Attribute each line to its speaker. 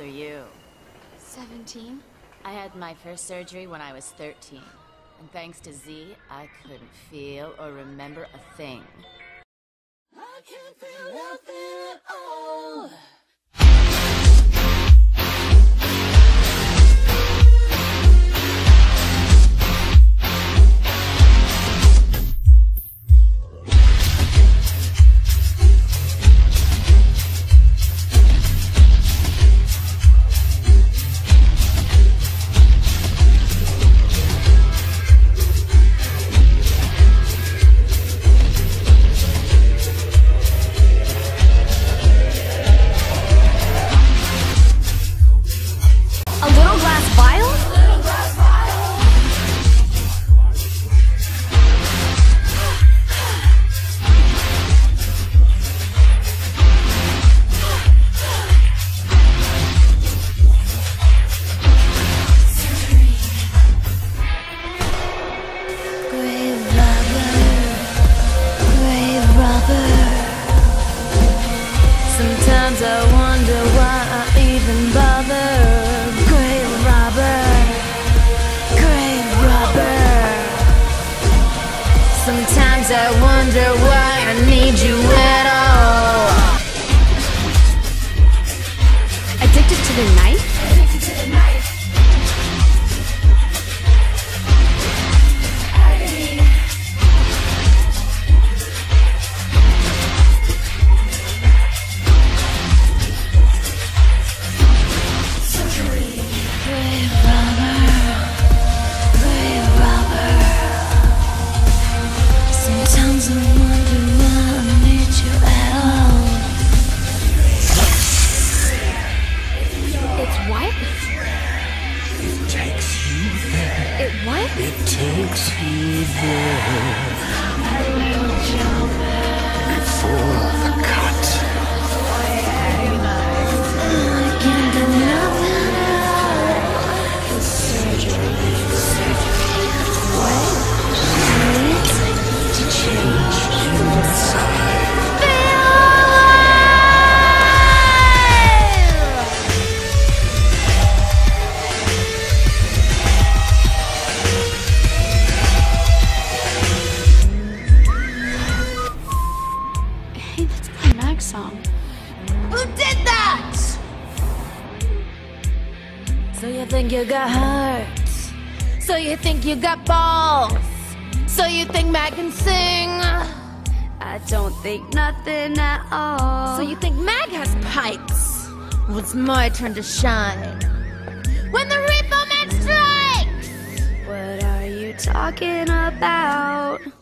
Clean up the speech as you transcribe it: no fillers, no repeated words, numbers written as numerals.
Speaker 1: old are you?
Speaker 2: 17.
Speaker 1: I had my first surgery when I was 13. And thanks to Z, I couldn't feel or remember a thing. I can't feel nothing at all.
Speaker 3: Sometimes I wonder why I even bother. Grave robber, grave robber. Sometimes I wonder why I need you at all.
Speaker 2: Addicted to the knife?
Speaker 3: Addicted to the knife.
Speaker 4: It takes you there before the cut.
Speaker 3: I can't do nothing at all. Surgery. What?
Speaker 4: To change you inside.
Speaker 2: Hey, that's my Mag song.
Speaker 3: Who did that? So you think you got heart? So you think you got balls? So you think Mag can sing?
Speaker 2: I don't think nothing at all.
Speaker 3: So you think Mag has pipes? Well, it's my turn to shine. When the Repo Man strikes!
Speaker 2: What are you talking about?